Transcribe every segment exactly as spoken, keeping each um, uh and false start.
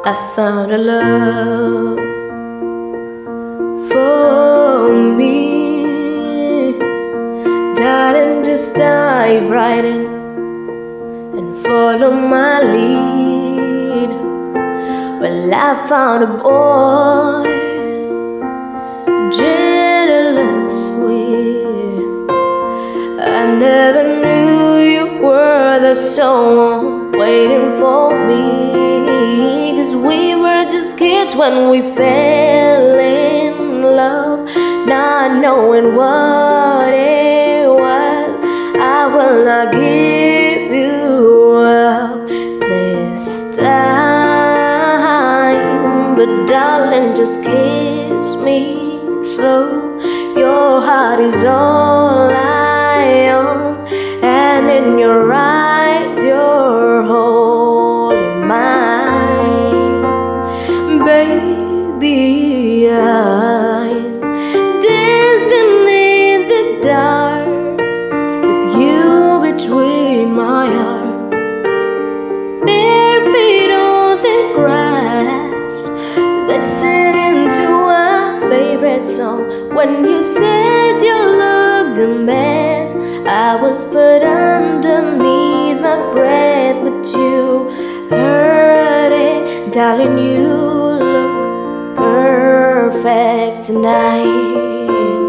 I found a love for me. Darling, just dive right in and follow my lead. Well, I found a boy, gentle and sweet. I never knew you were the someone waiting for me, 'cause we were just kids when we fell in love, not knowing what it was. I will not give you up this time, but darling, just kiss me slow. Your heart is all I own, and in your eyes you're holding mine. Baby, I'm dancing in the dark with you between my arms, bare feet on the grass, listening to our favorite song. When you said you looked a mess, I was put underneath my breath, but you heard it. Darling, you look perfect tonight.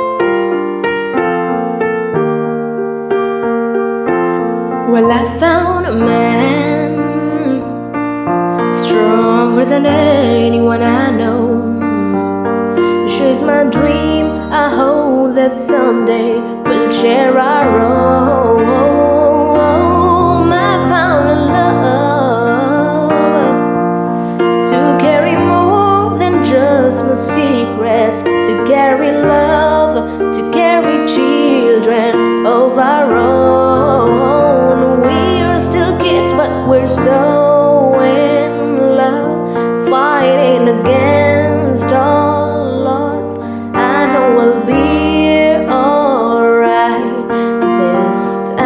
Well, I found a man stronger than anyone I know. She's my dream. I hope that someday we'll share our home. I found a love to carry more than just my secrets, to carry love, to carry children of our own. We are still kids, but we're so in love, fighting against all. We'll be alright this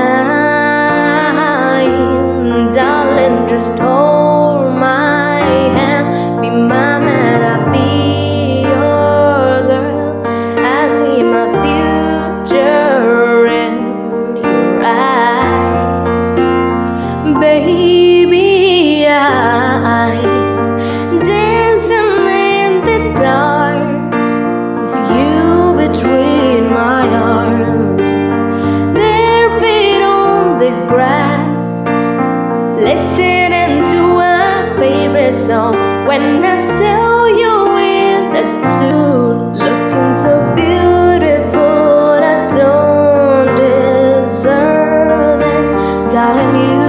time. Darling, just hold my hand, be my man, I'll be your girl. I see my future in your eyes. Baby, I'm dancing in the dark between my arms, bare feet on the grass, listening to our favorite song. When I saw you in that suit, looking so beautiful, I don't deserve this. Darling, you